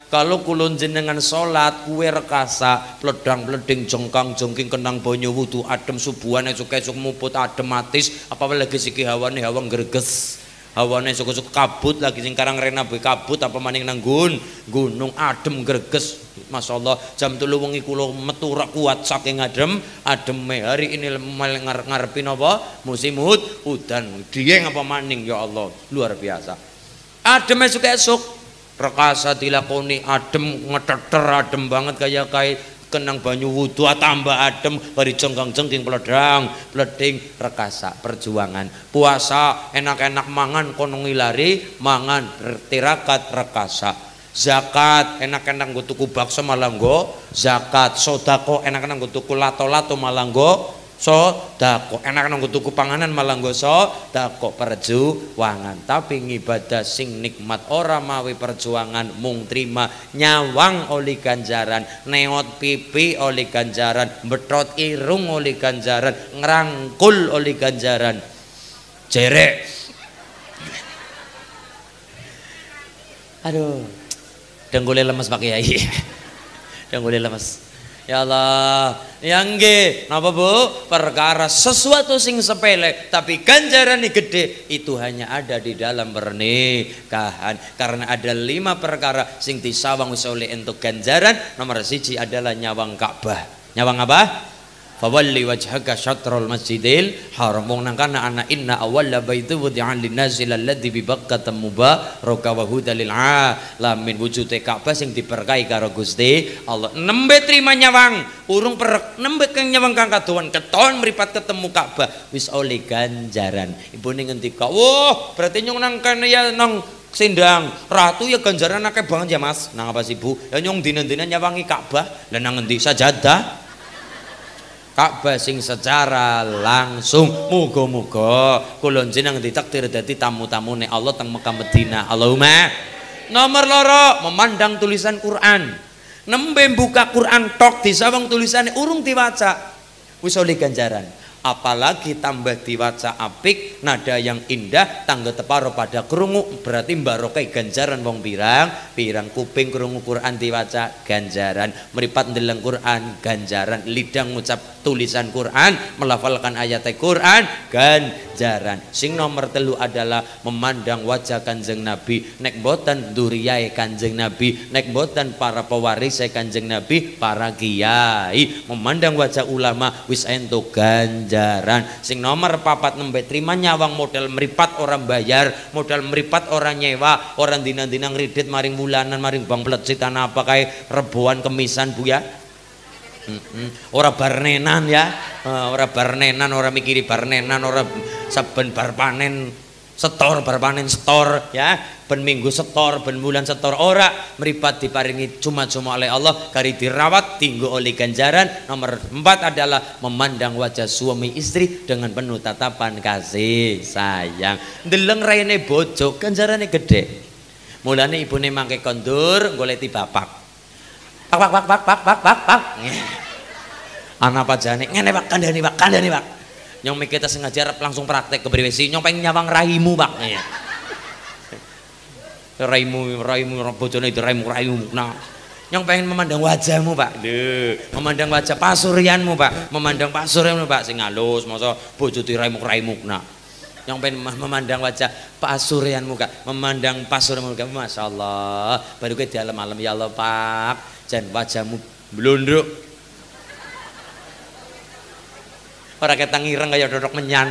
Kalau kulon jenengan salat kuwe rekasa pledang-pleding jongkang-jongking kenang banyu wudu adem subuhan esuk-esuk muput adem matis apalagi siki hawane hawa greges hawane esuk-esuk kabut lagi sing karang rena be kabut apa maning nang gunung adem greges masyaallah jam 3 wengi kula metu ra kuat saking ademe hari ini ngarepi napa musim udan dieng apa maning ya Allah luar biasa adem esuk-esuk rekasa dilakoni adem ngeteter adem banget kayak kenang banyu wudu tambah adem bari jongkang-jongking pleding rekasa perjuangan puasa enak-enak mangan kono ngilari mangan tirakat rekasa zakat enak-enak nggo tuku bakso malah nggo zakat sodako enak-enak nggo tuku lato-lato malah nggo sodako enak-enak nggo tuku panganan malah nggo sodako perjuangan tapi ngibadah sing nikmat ora mawi perjuangan mung trima nyawang oleh ganjaran neot pipi oleh ganjaran betrot irung oleh ganjaran ngerangkul oleh ganjaran jerek aduh denggule lemes Pak Kiai denggule lemes ya Allah yang nggih napa Bu perkara sesuatu sing sepele tapi ganjarannya gede itu hanya ada di dalam pernikahan karena ada 5 perkara sing disawang wis oleh entuk ganjaran nomor 1 adalah nyawang Ka'bah nyawang apa fawalli wajhaka syatrul masjidil haram wong nang kana ana inna awwala baitu wudi'an linnasi alladzi bi Bakkah mubaraka wa hudal lil alamin wujude Ka'bah sing diberkahi karo Gusti Allah nembe trima nyawang urung perek nembe kang nyawang kang kadowan keton mripat ketemu Ka'bah wis oleh ganjaran ibune ngendika wah berarti nyong nang kene ya nang sindang ratu ya ganjaran akeh banget ya Mas nang apa sih Bu ya nyong dina-dina nyawangi Ka'bah lan nang endi sajadah Ka'bah sing secara langsung muga-muga kula jenengan ditakdir dadi tamu-tamune Allah teng Mekah Madinah Allahumma nomor 2 memandang tulisan Quran nembe buka Quran tok disawang tulisannya urung diwaca wis oleh ganjaran apalagi tambah diwaca apik nada yang indah tangga teparo pada krungu berarti barokah ganjaran wong pirang kuping krungu Quran diwaca ganjaran meripat ndeleng Quran ganjaran lidang ngucap tulisan Quran melafalkan ayat Quran ganjaran sing nomor 3 adalah memandang wajah Kanjeng Nabi nek boten duriyae Kanjeng Nabi nek boten para pewaris Kanjeng Nabi para kiai memandang wajah ulama wis entuk ganjaran sing nomor 4 nembe trima nyawang modal meripat orang bayar modal meripat orang nyewa orang dina-dina ngridit maring bulanan maring bang plecitan apa kayak reboan kemisan Bu ya ora barnenan ya ora barnenan ora mikiri barnenan ora saben bar panen setor bar panen setor ya ben minggu setor ben bulan setor ora meripat diparingi cuma-cuma oleh Allah kari dirawat tinggu oleh ganjaran nomor 4 adalah memandang wajah suami istri dengan penuh tatapan kasih sayang ndeleng raine bojo ganjarane gede mulane ibune mangke kondur goleti bapak pak anak pajane ngene Pak kandhani Pak nyong mikir ta sengaja langsung praktek ke brewesi nyong pengen nyawang raimu Pak raimu bojone itu raimu nah nyong pengen memandang wajahmu Pak memandang wajah pasuryanmu Pak memandang pasuryanmu Pak sing halus masa bojo diraimu nah nyong pengen memandang wajah pasuryanmu Kak memandang pasuryanmu Kak masyaallah baru ke dalam malam ya Allah Pak jan wajahmu blondrok ora ketang ireng kaya dodok menyan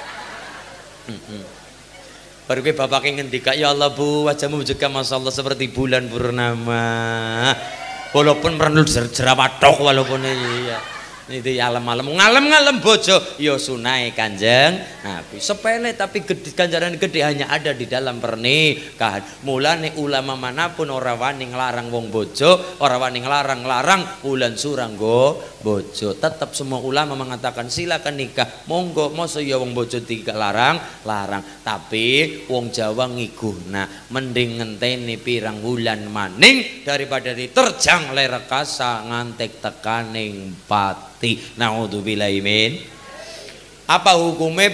baru ke bapak ngendika ya Allah Bu wajahmu juga masyaallah seperti bulan purnama walaupun merenul jerawat walaupun iya itu alam-alam ngalem-ngalem bojo ya sunai Kanjeng Nabi sepele tapi ganjaran gede hanya ada di dalam pernikahan mulane ulama manapun ora wani nglarang wong bojo ora wani nglarang ulan surang go bojo tetap semua ulama mengatakan silakan nikah monggo masa ya wong bojo dilarang tapi wong Jawa ngiguhna mending ngenteni pirang wulan maning daripada diterjang lerekasa ngantek tekaning pati naudzubillahi min apa hukumnya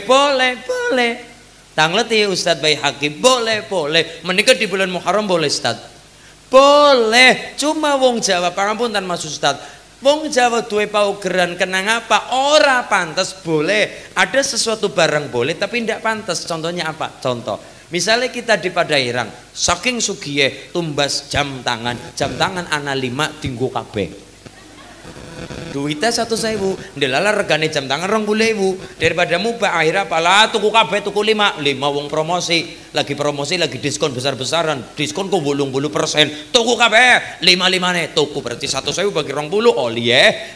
boleh tangleti Ustadz Bayi Hakim boleh menikah di bulan Muharram boleh Ustadz Boleh, cuma wong Jawa pangapunten Mas Ustad. Wong Jawa duwe paugeran kenang apa? Ora pantas boleh. Ada sesuatu barang boleh tapi tidak pantas. Contohnya apa? Contoh. Misalnya kita di Padairang, saking sugiye tumbas jam tangan ana 5 dinggo kabeh. Duitnya 1.000, ndelala regane jam tangan 20.000. Daripada mubah akhirnya apalah tuku kabeh tuku 5 wong promosi, lagi diskon besar-besaran, diskon kok 80%, tuku kabeh 5 nih tuku berarti 1.000 bagi 20 oli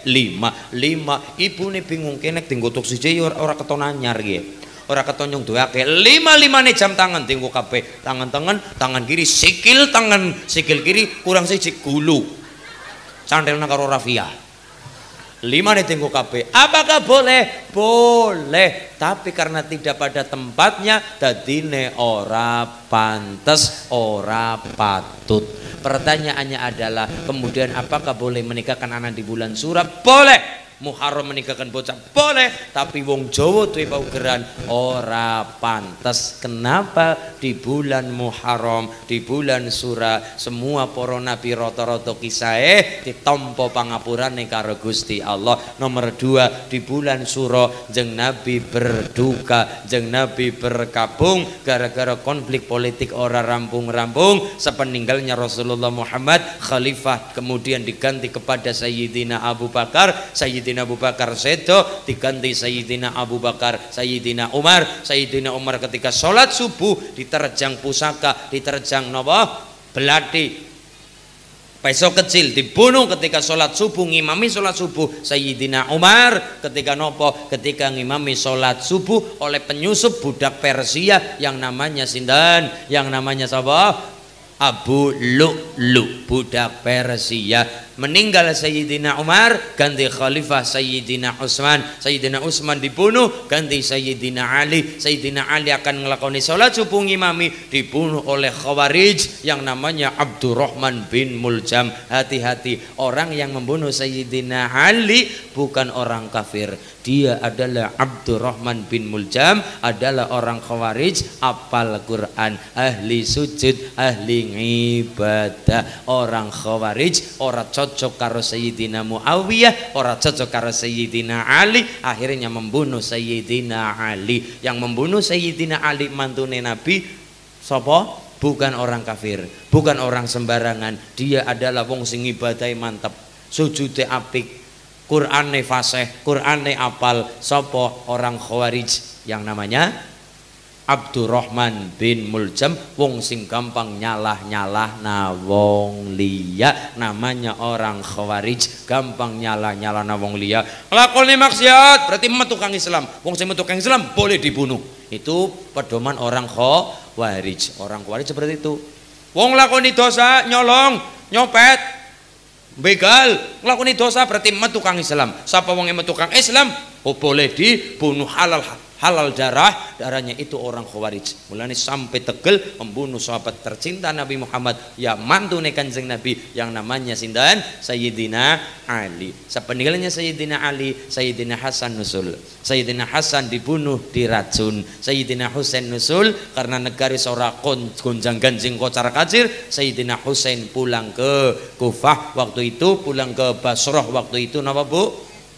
5 ibune bingung kenek tinggo tuk siji ora keton anyar nggih. Ora keton nyong doake 5 nih jam tangan tinggo kabeh, tangan kiri sikil kiri kurang siji gulu. Cantelna karo rafia. 5 nih tinggu KB. Apakah boleh? Boleh, tapi karena tidak pada tempatnya dadine ora pantes, ora patut. Pertanyaannya adalah kemudian apakah boleh menikahkan anak di bulan Surab? Boleh. Muharram menikahkan bocah boleh, tapi wong Jawa duwe paugeran ora pantes. Kenapa di bulan Muharram, di bulan Sura semua para nabi rata-rata kisahe ditampa pangapurane karo Gusti Allah. Nomor 2, di bulan Sura jeng nabi berduka, jeng nabi berkabung gara-gara konflik politik ora rampung-rampung. Sepeninggalnya Rasulullah Muhammad, khalifah kemudian diganti kepada Sayyidina Abu Bakar. Sayyidina Abu Bakar sedo diganti Sayyidina Abu Bakar, Sayyidina Umar. Sayyidina Umar ketika sholat subuh diterjang pusaka, diterjang napa? Belati peso kecil dibunuh ketika sholat subuh, ngimami sholat subuh. Sayyidina Umar ketika nopo? Ketika ngimami sholat subuh oleh penyusup budak Persia yang namanya sindan, yang namanya sapa? Abu Lu'lu, budak Persia. Meninggal Sayyidina Umar, ganti khalifah Sayyidina Utsman. Sayyidina Utsman dibunuh, ganti Sayyidina Ali. Sayyidina Ali akan ngelakoni sholat subuh ngimami, dibunuh oleh Khawarij yang namanya Abdurrahman bin Muljam. Hati-hati, orang yang membunuh Sayyidina Ali bukan orang kafir, dia adalah Abdurrahman bin Muljam, adalah orang Khawarij, apal Quran, ahli sujud, ahli ibadah. Orang Khawarij ora cocok karo Sayyidina Muawiyah, ora cocok karo Sayyidina Ali, akhirnya membunuh Sayyidina Ali. Yang membunuh Sayyidina Ali mantune Nabi sapa? Bukan orang kafir, bukan orang sembarangan, dia adalah wong sing ibadahe mantep, sujude apik, Qur'ane fasih, Qur'ane apal. Sapa? Orang Khawarij yang namanya Abdurrahman bin Muljam, wong sing gampang nyalah na wong liya. Namanya orang Khawarij, gampang nyalah na wong liya. Lakoni maksiat berarti metu kang Islam. Wong sing metu kang Islam boleh dibunuh. Itu pedoman orang Khawarij. Orang Khawarij seperti itu. Wong lakoni dosa, nyolong, nyopet, begal, nglakoni dosa berarti metu kang Islam. Sapa wong metu kang Islam boleh dibunuh, halal darahnya. Itu orang Khawarij. Mulane sampai tegel membunuh sahabat tercinta Nabi Muhammad, ya mantune Kanjeng Nabi yang namanya sindan Sayyidina Ali. Sepeninggalnya Sayyidina Ali, Sayyidina Hasan nusul. Sayyidina Hasan dibunuh, diracun. Sayyidina Husain nusul karena negari seorang gonjang ganjing kocar kacir. Sayyidina Husain pulang ke Kufah waktu itu, pulang ke Basrah waktu itu, napa Bu?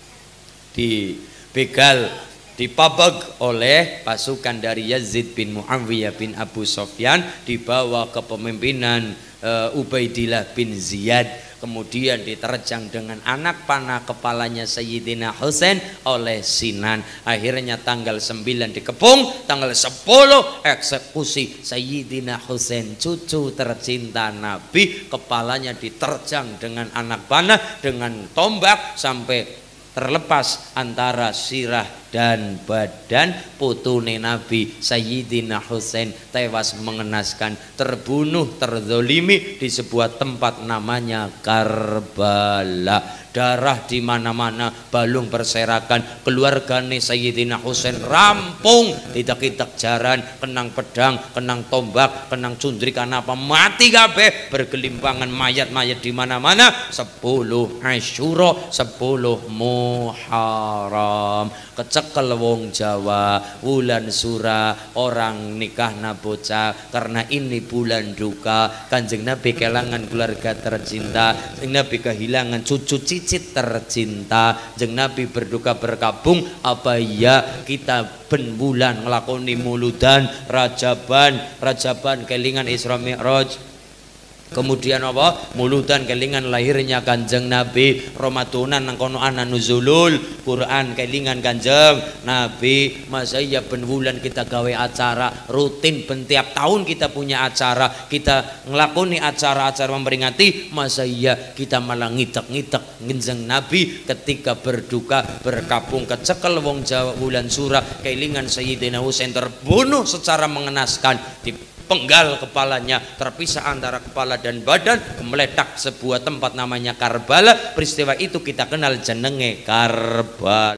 Dibegal, dipabag oleh pasukan dari Yazid bin Muawiyah bin Abu Sofyan, dibawa ke pemimpinan Ubaidillah bin Ziyad, kemudian diterjang dengan anak panah kepalanya Sayyidina Husain oleh Sinan. Akhirnya tanggal 9 dikepung, tanggal 10 eksekusi Sayyidina Husain, cucu tercinta Nabi, kepalanya diterjang dengan anak panah dengan tombak sampai terlepas antara sirah dan badan. Putune Nabi Sayyidina Husain tewas mengenaskan, terbunuh, terzolimi di sebuah tempat namanya Karbala. Darah di mana-mana, balung berserakan. Keluargane Sayyidina Husain rampung, ditek-itek jaran, kenang pedang, kenang tombak, kenang cundrik, apa mati kabeh, bergelimpangan mayat-mayat di mana-mana. 10 Asyura, 10 Muharram, kecek kecekel wong Jawa, wulan sura orang nikah bocah, karena ini bulan duka. Kanjeng Nabi kelangan keluarga tercinta, Kanjeng Nabi kehilangan cucu cicit tercinta, Kanjeng Nabi berduka berkabung. Apa ya kita ben bulan ngelakoni muludan rajaban kelingan Isra Mi'raj, kemudian apa muludan kelingan lahirnya Kanjeng Nabi, Ramadanan nang kono ana nuzulul Quran kelingan Kanjeng Nabi. Masa iya ben wulan kita gawe acara rutin, ben tiap tahun kita punya acara, kita ngelakoni acara-acara memperingati. Masa iya kita malah ngitek-ngitek Kanjeng Nabi ketika berduka berkabung kecekel wong Jawa wulan sura kelingan Sayyidina Husain terbunuh secara mengenaskan, penggal kepalanya, terpisah antara kepala dan badan, meledak sebuah tempat namanya Karbala. Peristiwa itu kita kenal jenenge Karbala.